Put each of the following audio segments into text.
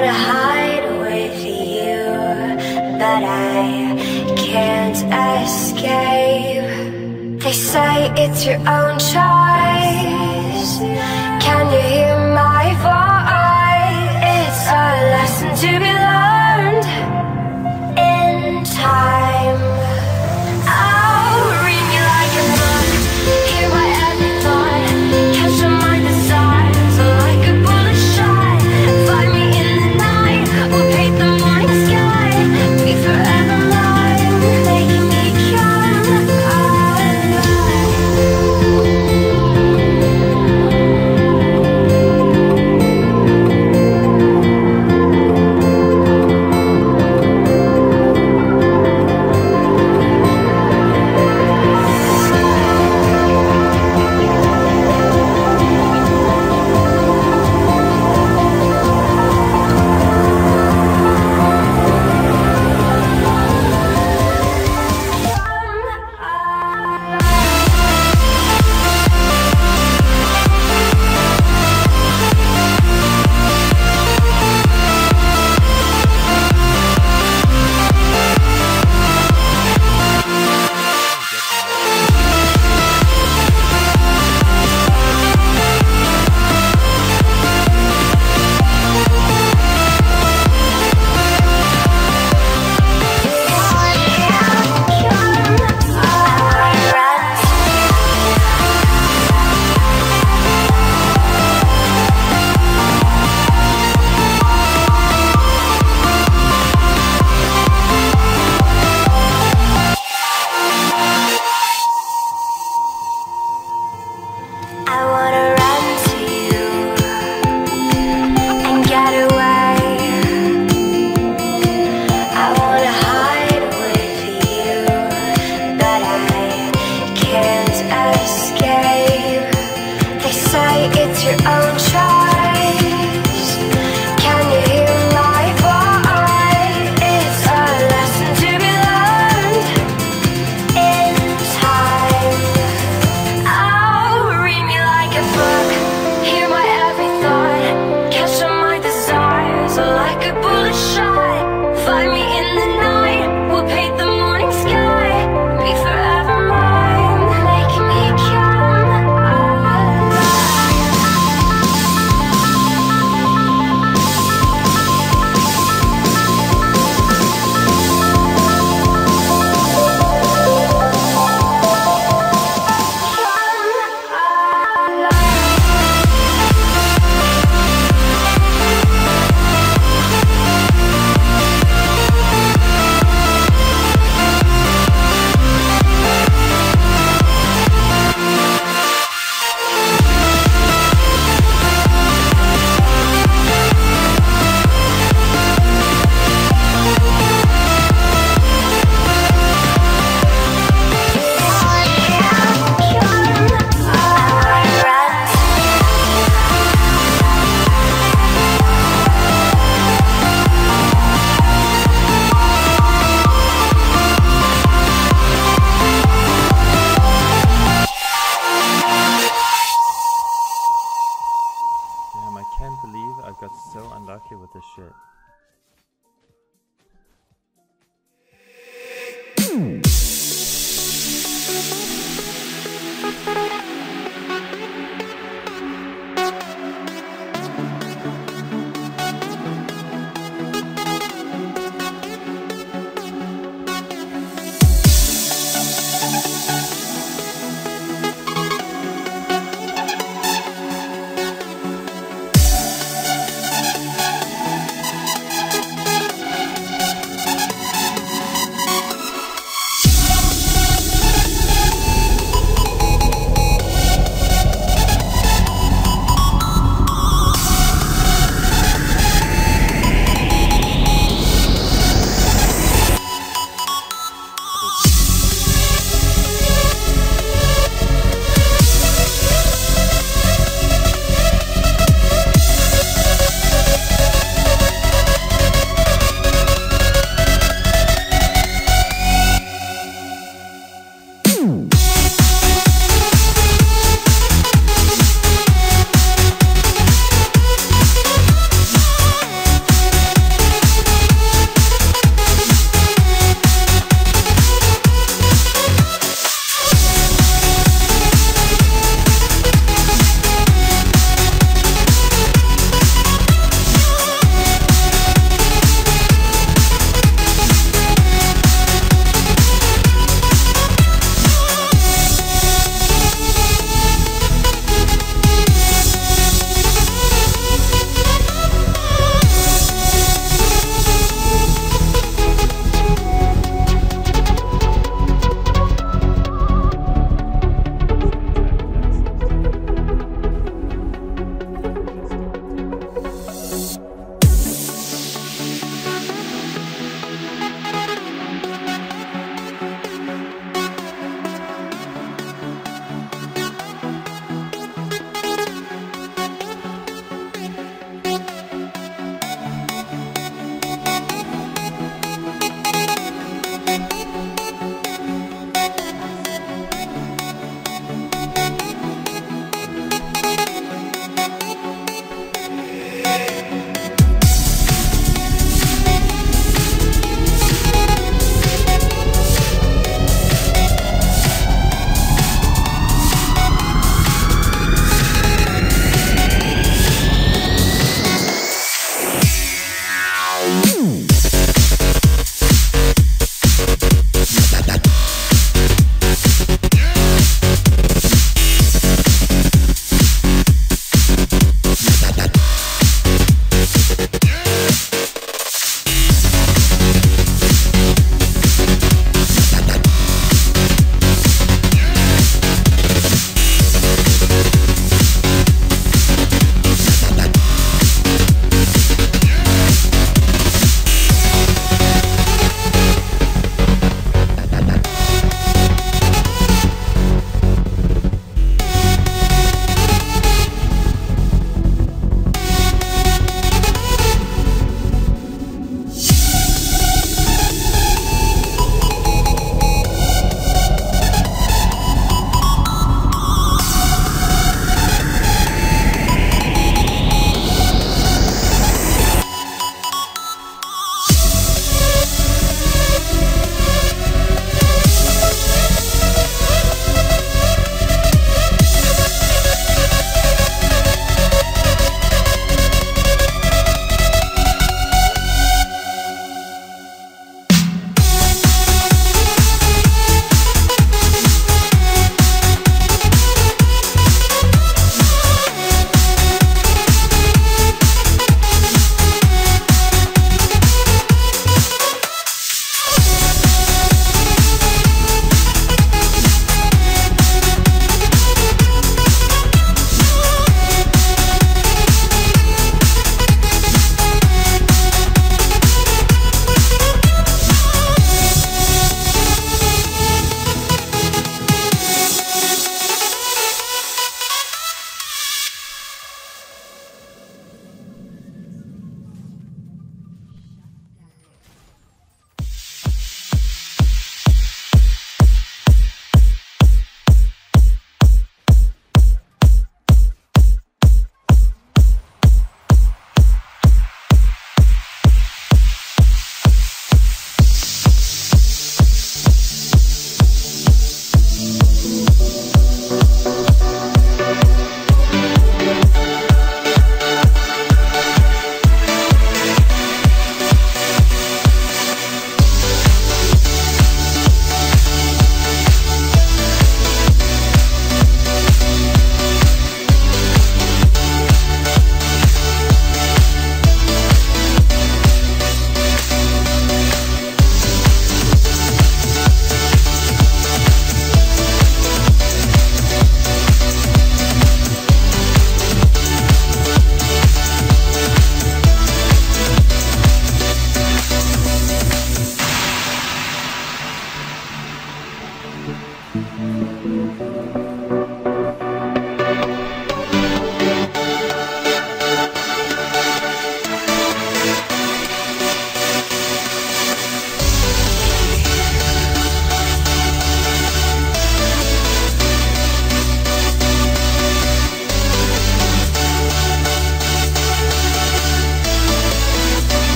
wanna hide with you, but I can't escape. They say it's your own choice. Can you hear my voice? It's a lesson to be learned in time. Oh, read me like a book, hear my every thought, catch on my desires like a bullet shot. Find me in the night, we'll paint the morning sky, be forever mine, making me come alive. With this shit.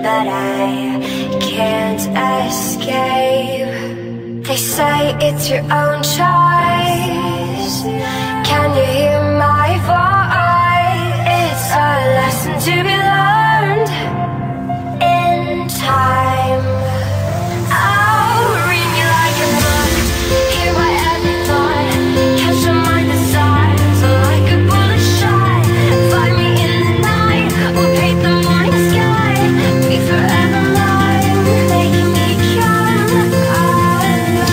but I can't escape. They say it's your own choice. Can you hear my voice? It's a lesson to be learned in time. I'll read you like a book, hear my every thought, catch my mind decides like a bullet shot. Find me in the night, we'll paint the morning sky, be forever mine, making me come alive.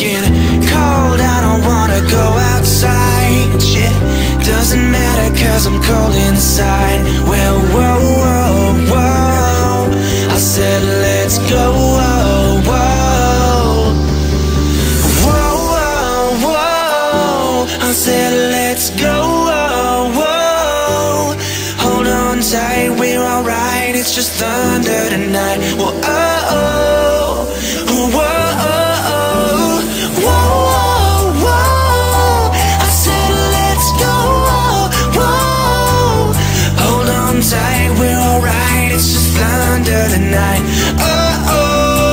fucking cold, I don't wanna go outside. Shit, doesn't matter cause I'm cold inside. Well, whoa, whoa, whoa, I said let's go, whoa, whoa. Whoa, whoa, whoa, I said let's go, whoa, whoa. Hold on tight, we're alright, it's just thunder tonight. Whoa, oh, oh, whoa, oh, whoa, whoa, I said let's go, whoa. Hold on tight, we're alright, it's just thunder tonight. Oh, oh,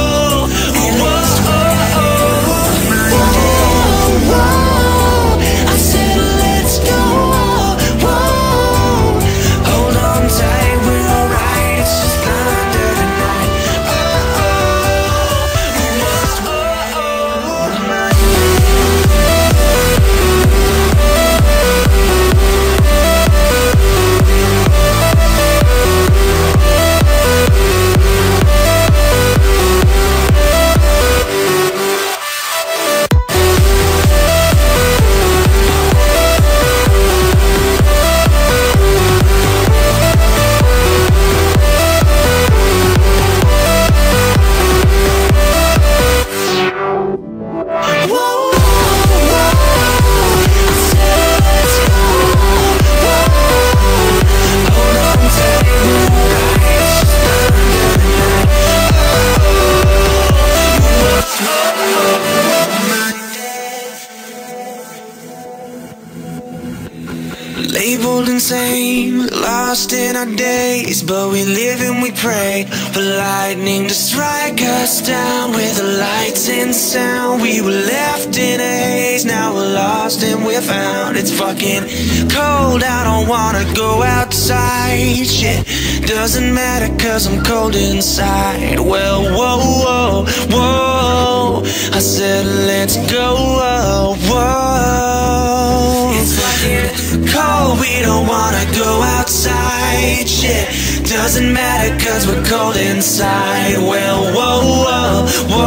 labeled insane, lost in our days, but we live and we pray for lightning to strike us down. With the lights and sound, we were left in a haze, now we're lost and we're found. It's fucking cold, I don't wanna go outside. Shit, doesn't matter cause I'm cold inside. Well, whoa, whoa, whoa, I said let's go, whoa, whoa. It's fucking cold, we don't wanna go outside. Shit, doesn't matter cause we're cold inside. Well, whoa, whoa,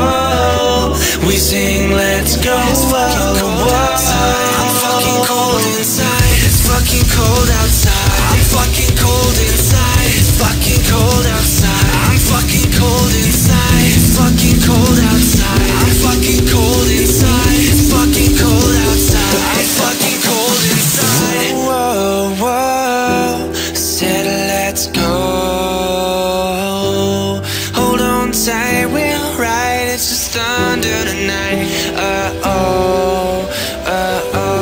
whoa, we sing let's go, whoa, whoa. I'm fucking cold inside, it's fucking cold outside. I'm fucking cold inside, it's fucking cold outside. I'm fucking cold inside, it's fucking cold outside. I'm fucking cold inside, it's fucking cold outside. I'm fucking cold inside. Whoa, whoa, said let's go. Hold on tight, we're alright, it's just thunder tonight. Uh-oh, uh-oh.